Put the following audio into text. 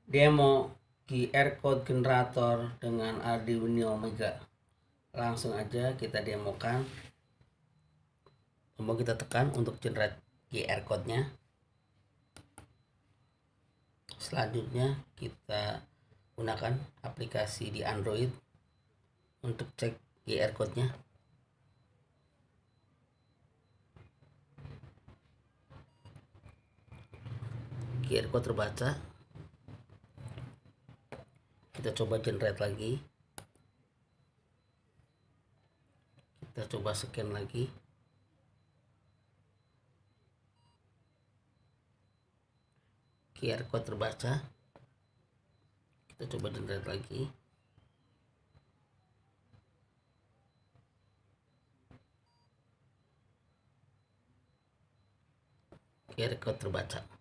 demo QR code generator dengan Arduino Mega. Langsung aja kita demokan. Tombol kita tekan untuk generate QR code-nya. Selanjutnya kita gunakan aplikasi di Android untuk cek QR code-nya. QR code terbaca. Kita coba generate lagi. Kita coba scan lagi. QR code terbaca. Kita coba generate lagi. QR code terbaca.